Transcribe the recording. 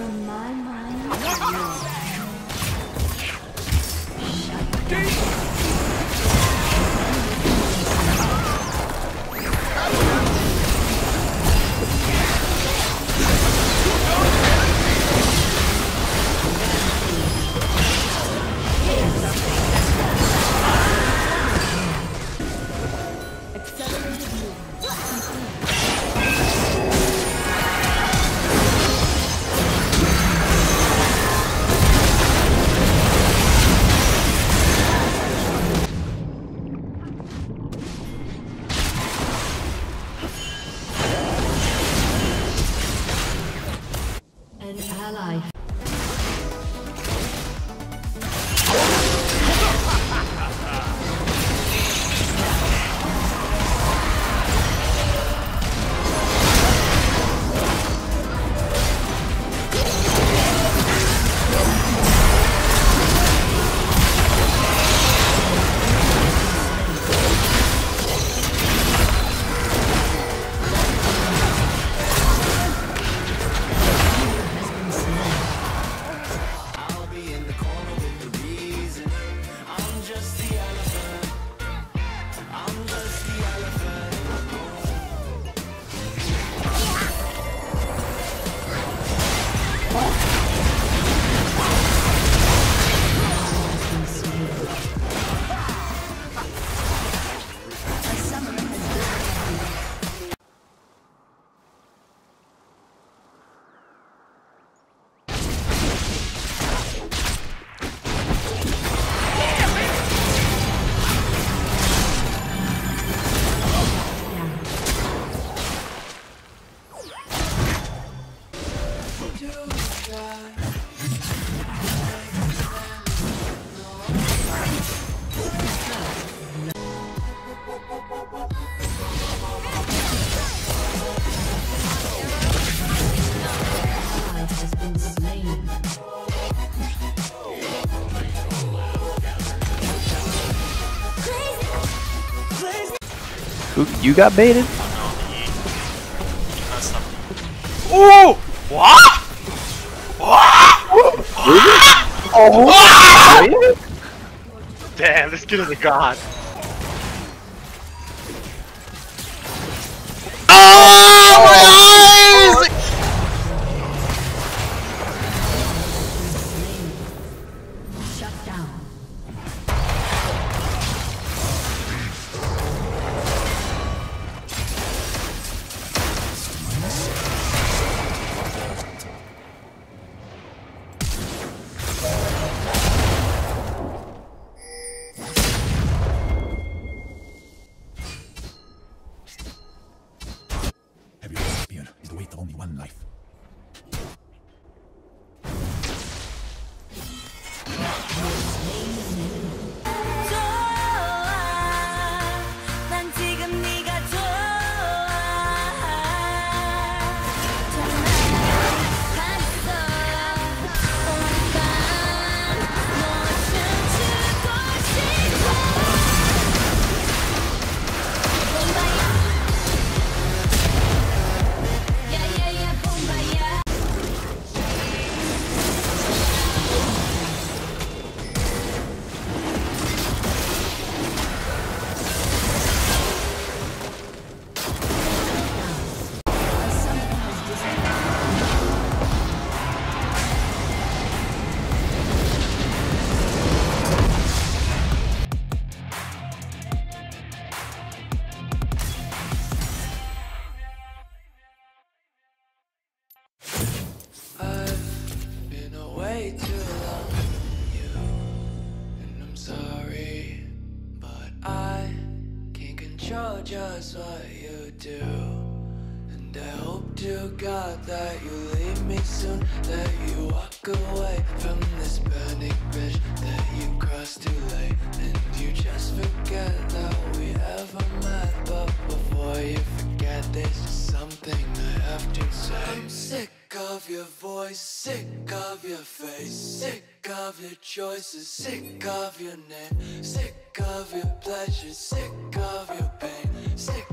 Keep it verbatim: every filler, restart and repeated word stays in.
From my mind to yours. Who, you got baited? Ooh! What? What? Oh! Damn, this kid is a god. Oh, my eyes! Shut down. Is the weight of only one life. Way too long from you, and I'm sorry, but I can't control just what you do. And I hope to God that you leave me soon, that you walk away from this burning bridge that you crossed too late, and you just forget that we ever met. But before you forget, there's just something I have to say. I'm sick of your voice, sick of your face, sick of your choices, sick of your name, sick of your pleasure, sick of your pain, sick